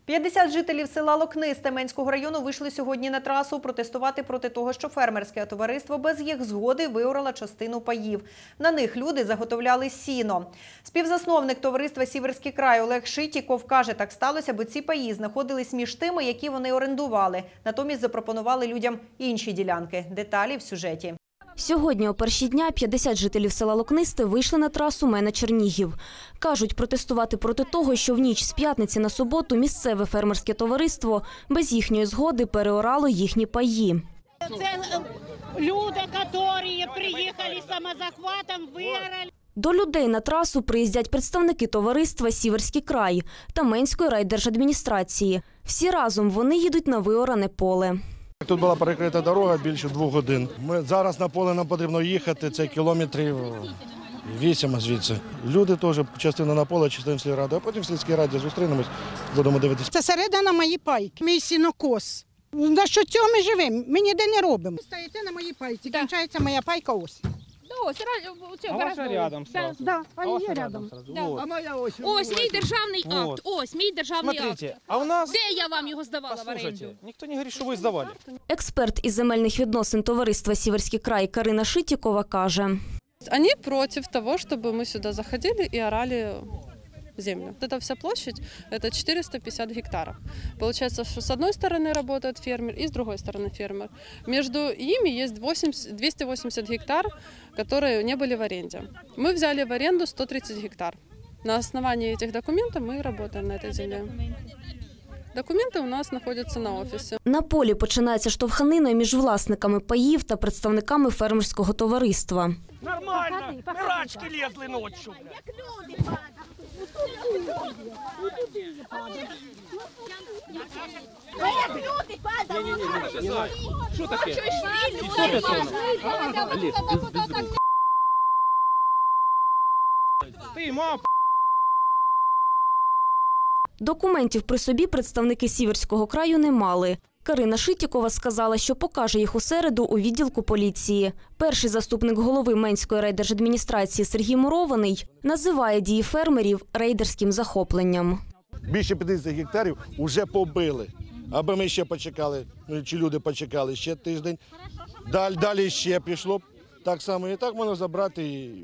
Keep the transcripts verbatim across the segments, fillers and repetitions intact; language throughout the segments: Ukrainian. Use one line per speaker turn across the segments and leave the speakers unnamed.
п'ятдесят жителів села Локнисте Менського району вийшли сьогодні на трасу протестувати проти того, що фермерське товариство без їх згоди виорало частину паїв. На них люди заготовляли сіно. Співзасновник товариства «Сіверський край» Олег Шитіков каже, так сталося, бо ці паї знаходились між тими, які вони орендували. Натомість запропонували людям інші ділянки. Деталі в сюжеті.
Сьогодні о перші дня п'ятдесят жителів села Локнисте вийшли на трасу Мена-Чернігів. Кажуть, протестувати проти того, що в ніч з п'ятниці на суботу місцеве фермерське товариство без їхньої згоди переорало їхні паї.
Це люди, які приїхали самозахватом, виорали.
До людей на трасу приїздять представники товариства «Сіверський край» та Менської райдержадміністрації. Всі разом вони їдуть на виоране поле.
Тут була перекрита дорога більше двох годин. Ми зараз на поле нам потрібно їхати, це кілометрів вісім звідси. Люди теж, частина на поле, частина в сільській раді, а потім в сільській раді зустрінемось, будемо дивитися.
Це середина моєї пайки, мій сінокос. За що цього ми живемо? Ми ніде не робимо. Стоїте на моїй пайці,
Да.
Кінчається моя пайка ось.
Ось,
а ваша рядом сразу.
Да,
А
а
ваша
є
рядом
рядом.
сразу.
Да.
Вот.
А моя ось.
Ось мій державний акт.
Вот.
Ось мій державний
Смотрите,
акт.
а у нас...
Де я вам його здавала в оренду?
Послушайте, никто не говорит, что вы сдавали.
Експерт із земельних відносин товариства «Сіверський край» Карина Шитікова каже.
Они против того, чтобы мы сюда заходили и орали землю. Эта вся площадь – это четыреста пятьдесят гектаров. Получается, что с одной стороны работает фермер и с другой стороны фермер. Между ими есть двести восемьдесят гектар, которые не были в аренде. Мы взяли в аренду сто тридцать гектар. На основании этих документов мы работаем на этой земле. Документи у нас знаходяться на офісі.
На полі починається штовханина між власниками паїв та представниками фермерського товариства.
Нормально, рачки лізли ночью.
Что такое? Ты, мам!
Документів при собі представники Сіверського краю не мали. Карина Шитікова сказала, що покаже їх у середу у відділку поліції. Перший заступник голови Менської райдержадміністрації Сергій Мурований називає дії фермерів рейдерським захопленням.
Більше п'ятдесят гектарів вже побили, аби ми ще почекали, чи люди почекали ще тиждень. Далі, далі ще пішло так само. І так можна забрати і,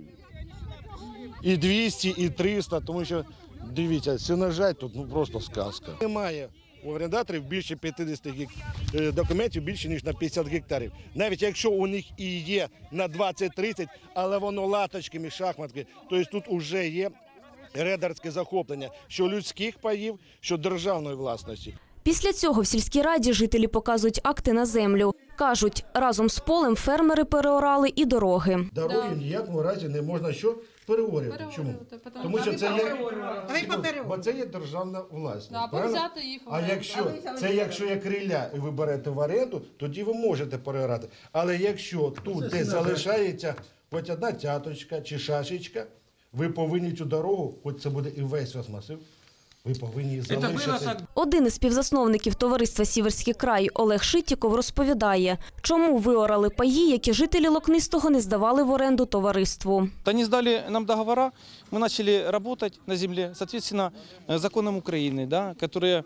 і двісті, і триста, тому що, дивіться, сіножать тут ну, просто сказка. Немає у орендаторів більше п'ятдесят документів, більше, ніж на п'ятдесят гектарів. Навіть якщо у них і є на двадцять-тридцять, але воно латочками, шахматки, тобто тут вже є рейдерське захоплення, що людських паїв, що державної власності.
Після цього в сільській раді жителі показують акти на землю. Кажуть, разом з полем фермери переорали і дороги.
Дороги ніякому разі не можна що переорювати. Чому? Тому що це є, бо це є державна власність. А якщо це якщо є криля і ви берете в оренду, тоді ви можете переорати. Але якщо тут десь залишається хоч одна цяточка чи шашечка, ви повинні цю дорогу, хоч це буде і весь ваш масив, ви повинні залишити.
Один із співзасновників товариства «Сіверський край» Олег Шитіков розповідає, чому виорали паї, які жителі Локнистого не здавали в оренду товариству.
Они сдали нам договора, мы начали работать на земле, соответственно, законам Украины, да, которые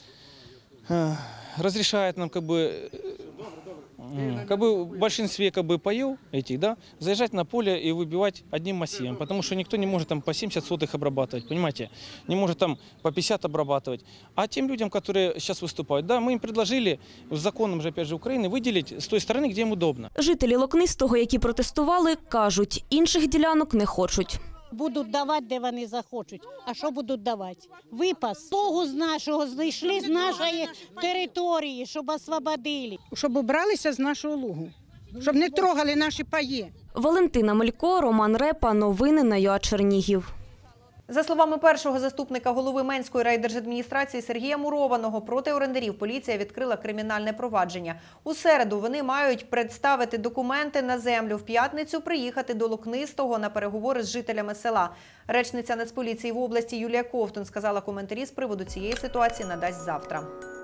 э, разрешают нам как бы, э, как бы в большинстве как бы паев этих, да, заезжать на поле и выбивать одним массивом, потому что никто не может там по семьдесят сотых обрабатывать, понимаете, не может там по пятьдесят обрабатывать. А тем людям, которые сейчас выступают, да, мы им предложили в законном же, опять же, Украины выделить с той стороны, где им удобно.
Жителі Локнистого, які протестували, кажуть, інших ділянок не хочуть.
Будуть давати, де вони захочуть. А що будуть давати? Випас. Того з нашого знайшли з нашої території, щоб освободили.
Щоб убралися з нашого лугу, щоб не трогали наші паї.
Валентина Малько, Роман Репа. Новини на ЮА Чернігів.
За словами першого заступника голови Менської райдержадміністрації Сергія Мурованого, проти орендарів поліція відкрила кримінальне провадження. У середу вони мають представити документи на землю, в п'ятницю приїхати до Локнистого на переговори з жителями села. Речниця Нацполіції в області Юлія Ковтун сказала, коментарі з приводу цієї ситуації надасть завтра.